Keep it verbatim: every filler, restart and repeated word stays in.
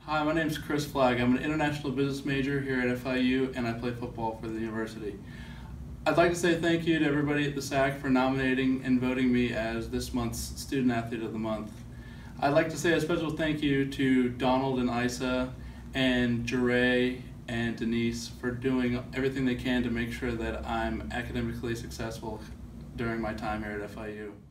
Hi, my name is Chris Flaig. I'm an international business major here at F I U, and I play football for the university. I'd like to say thank you to everybody at the S A C for nominating and voting me as this month's Student Athlete of the Month. I'd like to say a special thank you to Donald and Isa and Jeray and Denise for doing everything they can to make sure that I'm academically successful during my time here at F I U.